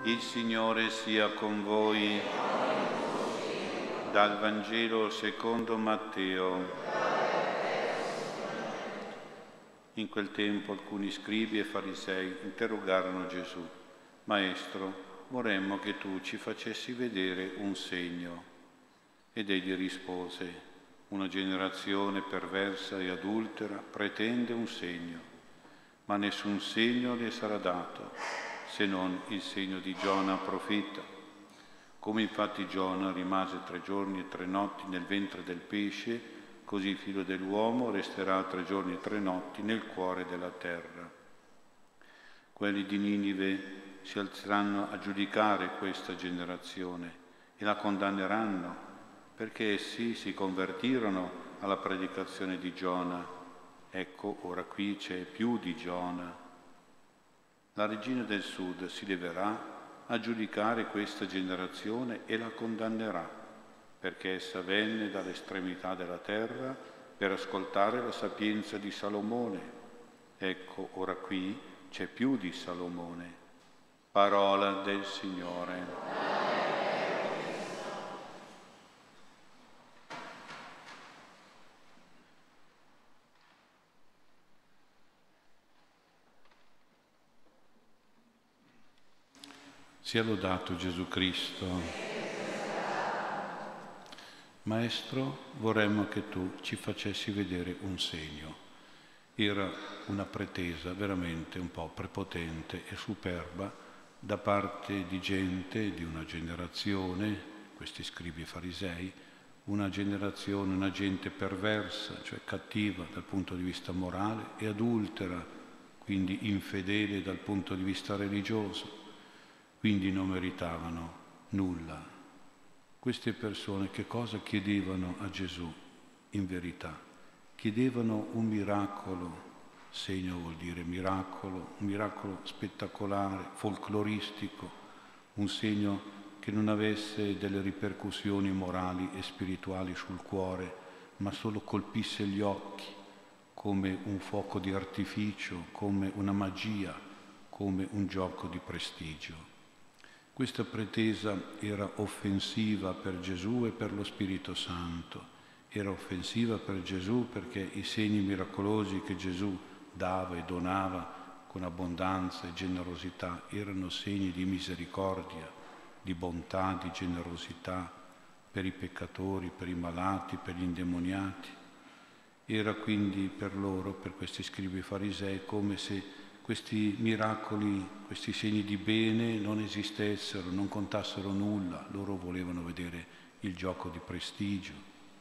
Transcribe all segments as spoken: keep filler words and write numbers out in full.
Il Signore sia con voi. Dal Vangelo secondo Matteo. In quel tempo alcuni scribi e farisei interrogarono Gesù: Maestro, vorremmo che tu ci facessi vedere un segno. Ed egli rispose: Una generazione perversa e adultera pretende un segno, ma nessun segno le sarà dato, se non il segno di Giona profeta. Come infatti Giona rimase tre giorni e tre notti nel ventre del pesce, così il Figlio dell'uomo resterà tre giorni e tre notti nel cuore della terra. Quelli di Ninive si alzeranno a giudicare questa generazione e la condanneranno, perché essi si convertirono alla predicazione di Giona. Ecco, ora qui c'è più di Giona. La regina del sud si leverà a giudicare questa generazione e la condannerà, perché essa venne dall'estremità della terra per ascoltare la sapienza di Salomone. Ecco, ora qui c'è più di Salomone. Parola del Signore. Sia lodato Gesù Cristo. Maestro, vorremmo che tu ci facessi vedere un segno. Era una pretesa veramente un po' prepotente e superba da parte di gente, di una generazione, questi scribi e farisei, una generazione, una gente perversa, cioè cattiva dal punto di vista morale e adultera, quindi infedele dal punto di vista religioso. Quindi non meritavano nulla. Queste persone che cosa chiedevano a Gesù in verità? Chiedevano un miracolo, segno vuol dire miracolo, un miracolo spettacolare, folcloristico, un segno che non avesse delle ripercussioni morali e spirituali sul cuore, ma solo colpisse gli occhi come un fuoco di artificio, come una magia, come un gioco di prestigio. Questa pretesa era offensiva per Gesù e per lo Spirito Santo. Era offensiva per Gesù perché i segni miracolosi che Gesù dava e donava con abbondanza e generosità erano segni di misericordia, di bontà, di generosità per i peccatori, per i malati, per gli indemoniati. Era quindi per loro, per questi scribi farisei, come se questi miracoli, questi segni di bene non esistessero, non contassero nulla. Loro volevano vedere il gioco di prestigio.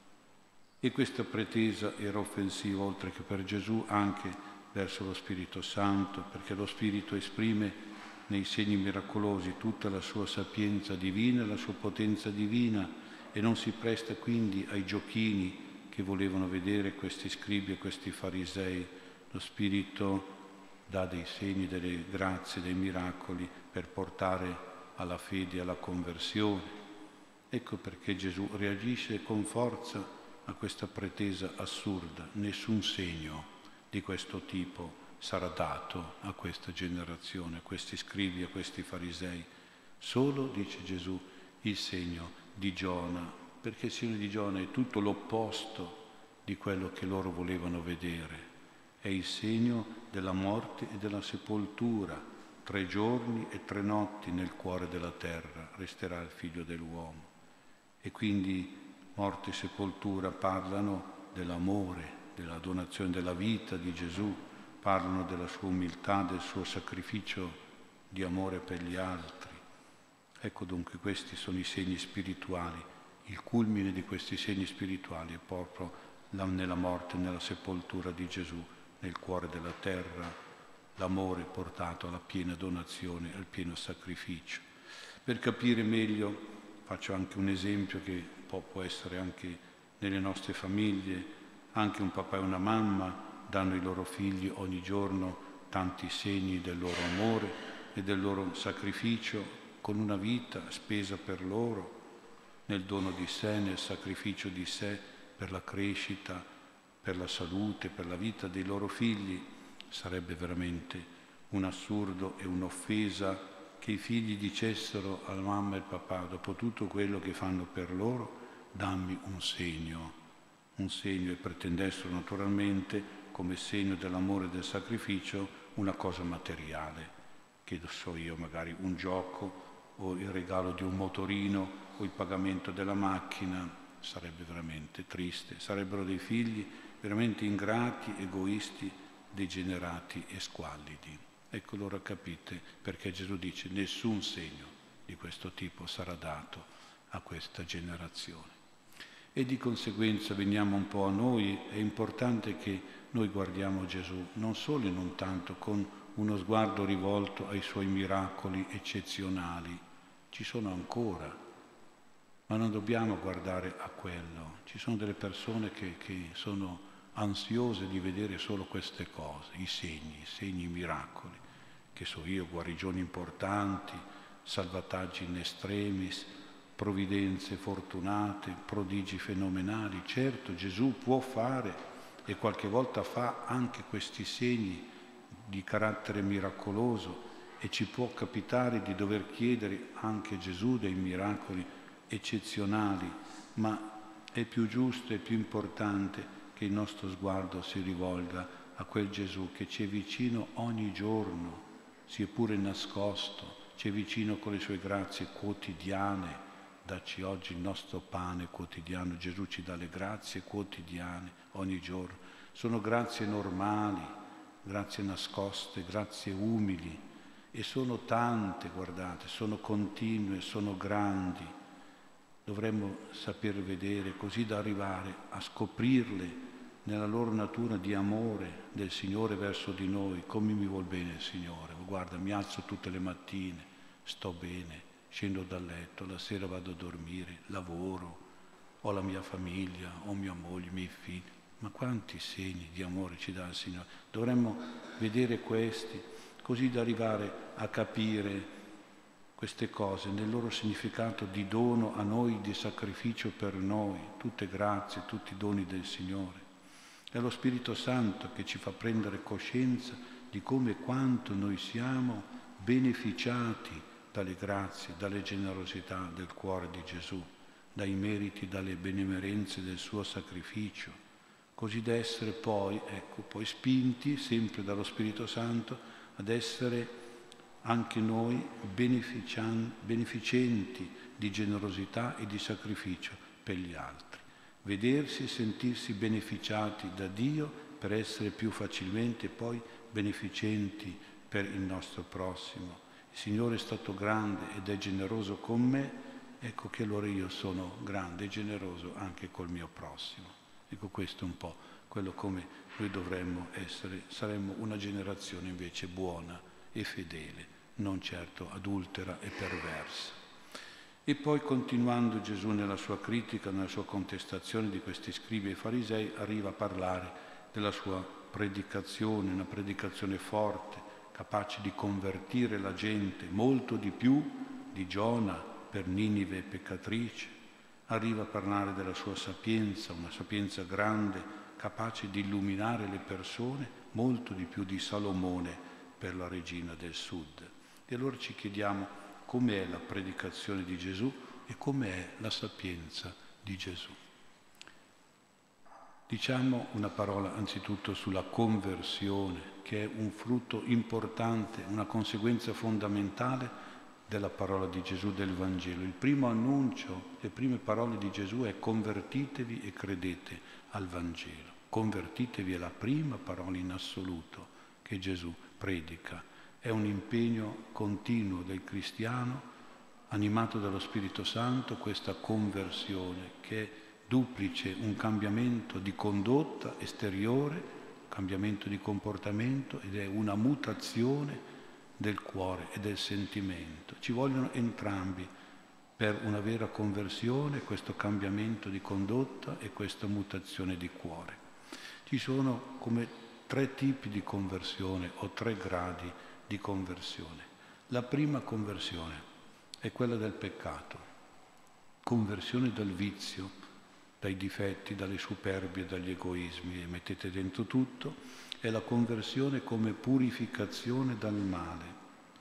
E questa pretesa era offensiva, oltre che per Gesù, anche verso lo Spirito Santo, perché lo Spirito esprime nei segni miracolosi tutta la sua sapienza divina, la sua potenza divina, e non si presta quindi ai giochini che volevano vedere questi scribi e questi farisei. Lo Spirito dà dei segni, delle grazie, dei miracoli per portare alla fede e alla conversione. Ecco perché Gesù reagisce con forza a questa pretesa assurda. Nessun segno di questo tipo sarà dato a questa generazione, a questi scribi, a questi farisei. Solo, dice Gesù, il segno di Giona, perché il segno di Giona è tutto l'opposto di quello che loro volevano vedere. È il segno della morte e della sepoltura. Tre giorni e tre notti nel cuore della terra resterà il Figlio dell'uomo. E quindi morte e sepoltura parlano dell'amore, della donazione della vita di Gesù, parlano della sua umiltà, del suo sacrificio di amore per gli altri. Ecco dunque, questi sono i segni spirituali. Il culmine di questi segni spirituali è proprio nella morte e nella sepoltura di Gesù, nel cuore della terra, l'amore portato alla piena donazione, al pieno sacrificio. Per capire meglio faccio anche un esempio che può, può essere anche nelle nostre famiglie. Anche un papà e una mamma danno ai loro figli ogni giorno tanti segni del loro amore e del loro sacrificio, con una vita spesa per loro, nel dono di sé, nel sacrificio di sé, per la crescita, per la salute, per la vita dei loro figli. Sarebbe veramente un assurdo e un'offesa che i figli dicessero alla mamma e al papà, dopo tutto quello che fanno per loro, dammi un segno, un segno, e pretendessero naturalmente, come segno dell'amore e del sacrificio, una cosa materiale, che so io, magari un gioco o il regalo di un motorino o il pagamento della macchina. Sarebbe veramente triste, sarebbero dei figli veramente ingrati, egoisti, degenerati e squallidi. Ecco, allora capite perché Gesù dice nessun segno di questo tipo sarà dato a questa generazione. E di conseguenza veniamo un po' a noi. È importante che noi guardiamo Gesù non solo e non tanto con uno sguardo rivolto ai suoi miracoli eccezionali, ci sono ancora, ma non dobbiamo guardare a quello. Ci sono delle persone che, che sono ansiose di vedere solo queste cose, i segni, i segni, i miracoli, che so io, guarigioni importanti, salvataggi in estremis, provvidenze fortunate, prodigi fenomenali. Certo, Gesù può fare e qualche volta fa anche questi segni di carattere miracoloso, e ci può capitare di dover chiedere anche a Gesù dei miracoli eccezionali, ma è più giusto e più importante che il nostro sguardo si rivolga a quel Gesù che ci è vicino ogni giorno, sia pure nascosto, ci è vicino con le sue grazie quotidiane. Dacci oggi il nostro pane quotidiano. Gesù ci dà le grazie quotidiane ogni giorno. Sono grazie normali, grazie nascoste, grazie umili, e sono tante, guardate, sono continue, sono grandi. Dovremmo saper vedere così da arrivare a scoprirle nella loro natura di amore del Signore verso di noi. Come mi vuol bene il Signore, guarda, mi alzo tutte le mattine, sto bene, scendo dal letto, la sera vado a dormire, lavoro, ho la mia famiglia, ho mia moglie, i miei figli. Ma quanti segni di amore ci dà il Signore? Dovremmo vedere questi, così da arrivare a capire queste cose nel loro significato di dono a noi, di sacrificio per noi, tutte grazie, tutti i doni del Signore. È lo Spirito Santo che ci fa prendere coscienza di come e quanto noi siamo beneficiati dalle grazie, dalle generosità del cuore di Gesù, dai meriti, dalle benemerenze del suo sacrificio, così da essere poi, ecco, poi spinti sempre dallo Spirito Santo ad essere anche noi beneficenti di generosità e di sacrificio per gli altri. Vedersi e sentirsi beneficiati da Dio per essere più facilmente poi beneficenti per il nostro prossimo. Il Signore è stato grande ed è generoso con me, ecco che allora io sono grande e generoso anche col mio prossimo. Ecco, questo è un po' quello come noi dovremmo essere. Saremmo una generazione invece buona e fedele, non certo adultera e perversa. E poi, continuando Gesù nella sua critica, nella sua contestazione di questi scribi e farisei, arriva a parlare della sua predicazione, una predicazione forte, capace di convertire la gente, molto di più di Giona per Ninive peccatrice. Arriva a parlare della sua sapienza, una sapienza grande, capace di illuminare le persone, molto di più di Salomone per la regina del sud. E allora ci chiediamo com'è la predicazione di Gesù e com'è la sapienza di Gesù. Diciamo una parola anzitutto sulla conversione, che è un frutto importante, una conseguenza fondamentale della parola di Gesù, del Vangelo. Il primo annuncio, le prime parole di Gesù è: convertitevi e credete al Vangelo. Convertitevi è la prima parola in assoluto che Gesù predica. È un impegno continuo del cristiano, animato dallo Spirito Santo, questa conversione che è duplice, un cambiamento di condotta esteriore, cambiamento di comportamento, ed è una mutazione del cuore e del sentimento. Ci vogliono entrambi per una vera conversione, questo cambiamento di condotta e questa mutazione di cuore. Ci sono come tre tipi di conversione o tre gradi di conversione. La prima conversione è quella del peccato, conversione dal vizio, dai difetti, dalle superbie, dagli egoismi, e mettete dentro tutto. È la conversione come purificazione dal male.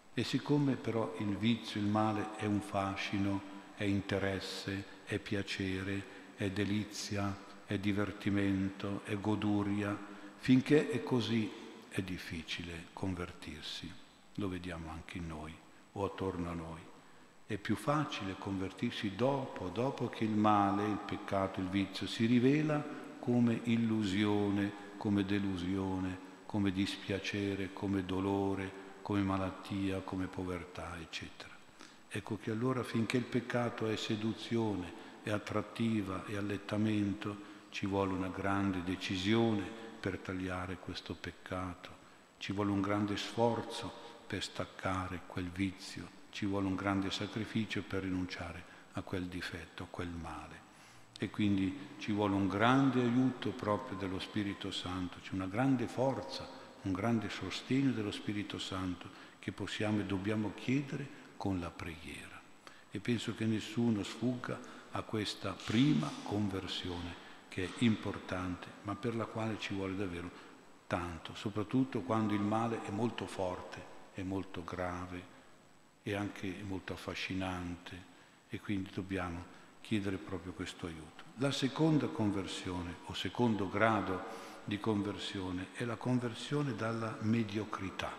E siccome però il vizio, il male è un fascino, è interesse, è piacere, è delizia, è divertimento, è goduria, finché è così è difficile convertirsi. Lo vediamo anche in noi o attorno a noi. È più facile convertirsi dopo, dopo che il male, il peccato, il vizio si rivela come illusione, come delusione, come dispiacere, come dolore, come malattia, come povertà, eccetera. Ecco che allora finché il peccato è seduzione, è attrattiva, è allettamento, ci vuole una grande decisione per tagliare questo peccato, ci vuole un grande sforzo per staccare quel vizio, ci vuole un grande sacrificio per rinunciare a quel difetto, a quel male. E quindi ci vuole un grande aiuto proprio dello Spirito Santo, c'è una grande forza, un grande sostegno dello Spirito Santo che possiamo e dobbiamo chiedere con la preghiera. E penso che nessuno sfugga a questa prima conversione che è importante, ma per la quale ci vuole davvero tanto, soprattutto quando il male è molto forte, è molto grave e anche molto affascinante, e quindi dobbiamo chiedere proprio questo aiuto. La seconda conversione o secondo grado di conversione è la conversione dalla mediocrità,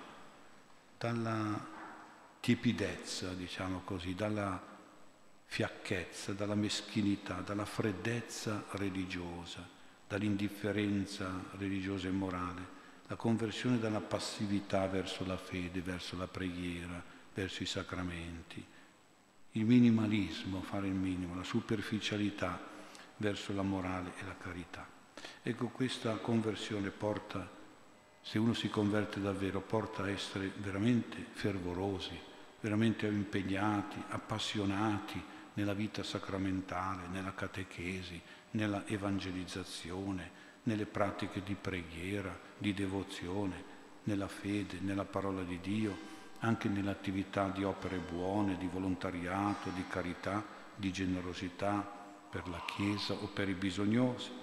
dalla tiepidezza, diciamo così, dalla fiacchezza, dalla meschinità, dalla freddezza religiosa, dall'indifferenza religiosa e morale, la conversione dalla passività verso la fede, verso la preghiera, verso i sacramenti, il minimalismo, fare il minimo, la superficialità verso la morale e la carità. Ecco, questa conversione porta, se uno si converte davvero, porta a essere veramente fervorosi, veramente impegnati, appassionati nella vita sacramentale, nella catechesi, nella evangelizzazione, nelle pratiche di preghiera, di devozione, nella fede, nella parola di Dio, anche nell'attività di opere buone, di volontariato, di carità, di generosità per la Chiesa o per i bisognosi.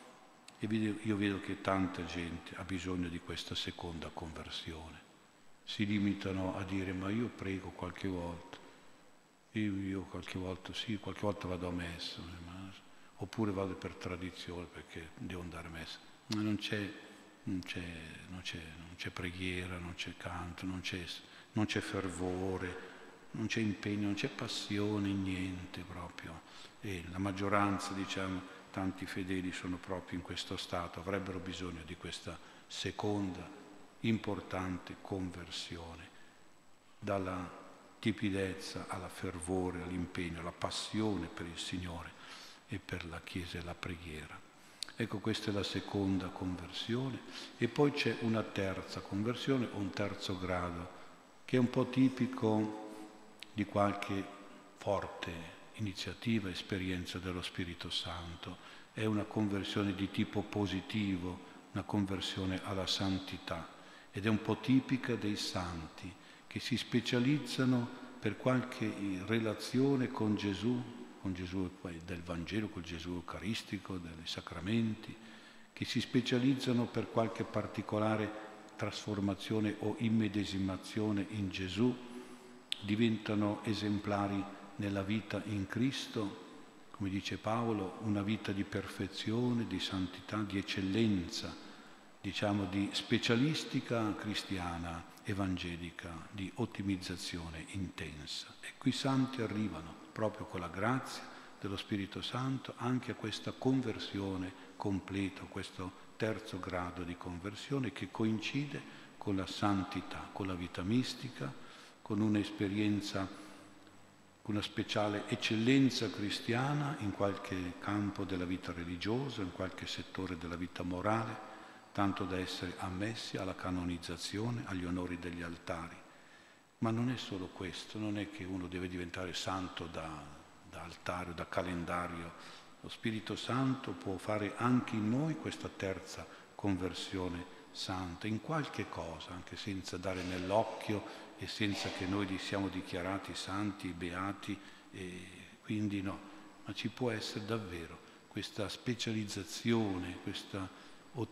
E io vedo che tanta gente ha bisogno di questa seconda conversione. Si limitano a dire: ma io prego qualche volta, io, io qualche volta sì, qualche volta vado a messa, ma, oppure vado per tradizione perché devo andare a messa. Ma non c'è, non c'è, non c'è, non c'è preghiera, non c'è canto, non c'è, non c'è fervore, non c'è impegno, non c'è passione, niente proprio. E la maggioranza, diciamo, tanti fedeli sono proprio in questo stato, avrebbero bisogno di questa seconda importante conversione, dalla tiepidezza alla fervore, all'impegno, alla passione per il Signore e per la Chiesa e la preghiera. Ecco, questa è la seconda conversione. E poi c'è una terza conversione, o un terzo grado, che è un po' tipico di qualche forte iniziativa, esperienza dello Spirito Santo. È una conversione di tipo positivo, una conversione alla santità, ed è un po' tipica dei santi che si specializzano per qualche relazione con Gesù, con Gesù del Vangelo, col Gesù eucaristico, dei sacramenti, che si specializzano per qualche particolare trasformazione o immedesimazione in Gesù, diventano esemplari nella vita in Cristo, come dice Paolo, una vita di perfezione, di santità, di eccellenza, diciamo di specialistica cristiana, evangelica, di ottimizzazione intensa. E qui i santi arrivano proprio con la grazia dello Spirito Santo anche a questa conversione completa, questo terzo grado di conversione che coincide con la santità, con la vita mistica, con un'esperienza, una speciale eccellenza cristiana in qualche campo della vita religiosa, in qualche settore della vita morale, tanto da essere ammessi alla canonizzazione, agli onori degli altari. Ma non è solo questo, non è che uno deve diventare santo da, da altare o da calendario. Lo Spirito Santo può fare anche in noi questa terza conversione santa, in qualche cosa, anche senza dare nell'occhio e senza che noi li siamo dichiarati santi, beati, e quindi no, ma ci può essere davvero questa specializzazione, questa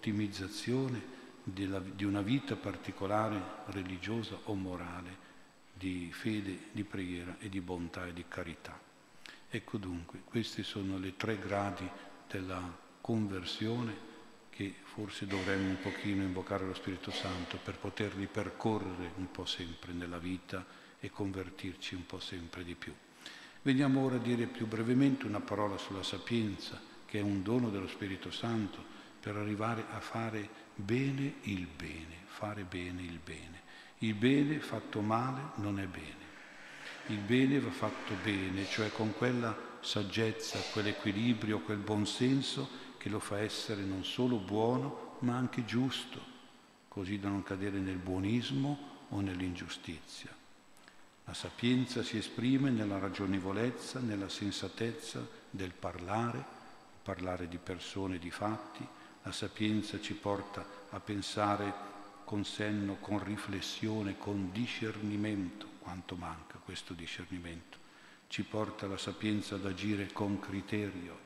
ottimizzazione della, di una vita particolare, religiosa o morale, di fede, di preghiera e di bontà e di carità. Ecco dunque, questi sono le tre gradi della conversione che forse dovremmo un pochino invocare lo Spirito Santo per poterli percorrere un po' sempre nella vita e convertirci un po' sempre di più. Veniamo ora a dire più brevemente una parola sulla sapienza, che è un dono dello Spirito Santo per arrivare a fare bene il bene, fare bene il bene. Il bene fatto male non è bene. Il bene va fatto bene, cioè con quella saggezza, quell'equilibrio, quel buonsenso che lo fa essere non solo buono, ma anche giusto, così da non cadere nel buonismo o nell'ingiustizia. La sapienza si esprime nella ragionevolezza, nella sensatezza del parlare, parlare di persone, di fatti. La sapienza ci porta a pensare con senno, con riflessione, con discernimento, quanto manca questo discernimento. Ci porta la sapienza ad agire con criterio,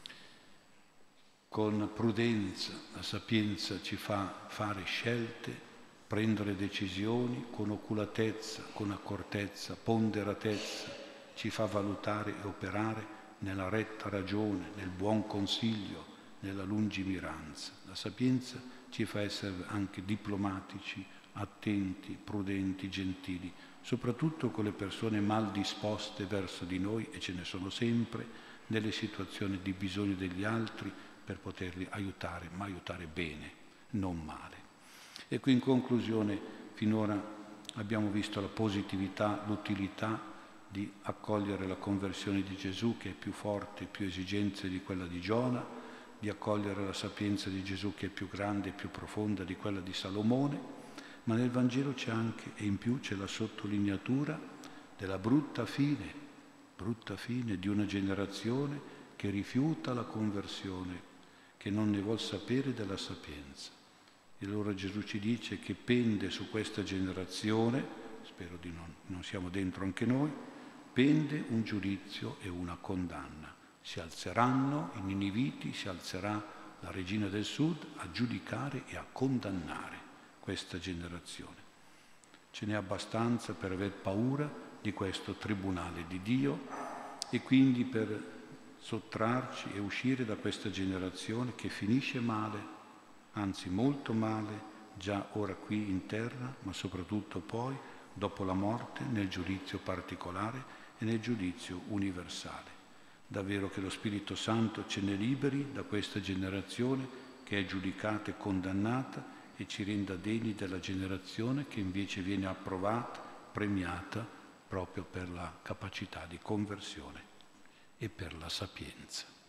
con prudenza. La sapienza ci fa fare scelte, prendere decisioni con oculatezza, con accortezza, ponderatezza, ci fa valutare e operare nella retta ragione, nel buon consiglio, nella lungimiranza. La sapienza ci fa essere anche diplomatici, attenti, prudenti, gentili, soprattutto con le persone mal disposte verso di noi, e ce ne sono sempre, nelle situazioni di bisogno degli altri, per poterli aiutare, ma aiutare bene, non male. E qui in conclusione, finora abbiamo visto la positività, l'utilità di accogliere la conversione di Gesù, che è più forte, più esigente di quella di Giona, di accogliere la sapienza di Gesù, che è più grande e più profonda di quella di Salomone, ma nel Vangelo c'è anche, e in più c'è la sottolineatura della brutta fine, brutta fine di una generazione che rifiuta la conversione, che non ne vuol sapere della sapienza. E allora Gesù ci dice che pende su questa generazione, spero di non, non siamo dentro anche noi, pende un giudizio e una condanna. Si alzeranno i niniviti, si alzerà la regina del sud a giudicare e a condannare questa generazione. Ce n'è abbastanza per aver paura di questo tribunale di Dio e quindi per sottrarci e uscire da questa generazione che finisce male, anzi molto male, già ora qui in terra, ma soprattutto poi, dopo la morte, nel giudizio particolare e nel giudizio universale. Davvero che lo Spirito Santo ce ne liberi da questa generazione che è giudicata e condannata e ci renda degni della generazione che invece viene approvata, premiata proprio per la capacità di conversione e per la sapienza.